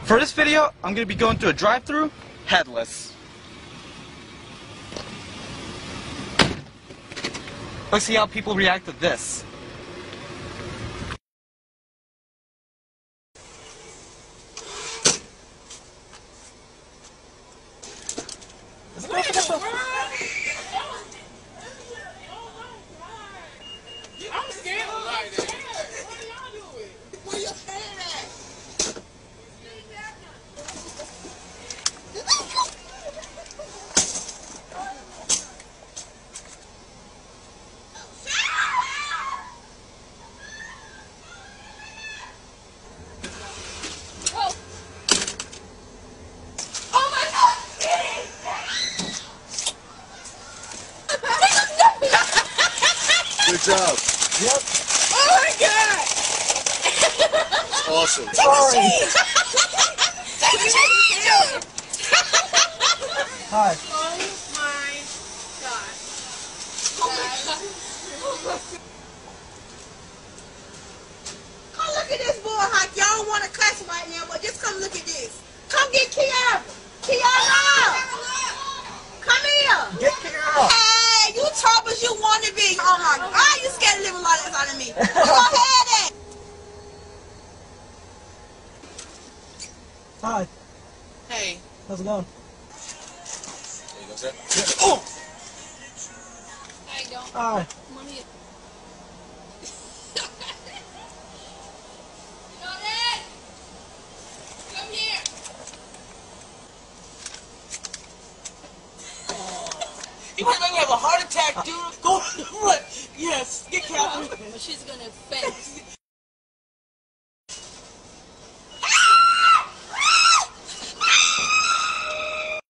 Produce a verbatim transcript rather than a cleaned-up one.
For this video, I'm going to be going through a drive-thru headless. Let's see how people react to this. I'm scared of like that. What are y'all doing? Where your hand at? Oh my God! Good job. Yep. Oh my God! Awesome. Sorry. Hi. Oh my God. Oh my God. Come look at this boy, Hawk. Y'all don't want to cuss right now, but just come look at this. Come get Kiara. Kiara! Come here. Get Kiara. Hey, you tough as you want to be. Oh my God, you scared to live a lot of out of me. Go ahead. Hi. Hey. How's it going? There you go, sir. Oh! How you doing? Hi. Come on here. Come here. You might make me have a heart attack, dude. Go, what? Yes, get Catherine. She's gonna faint.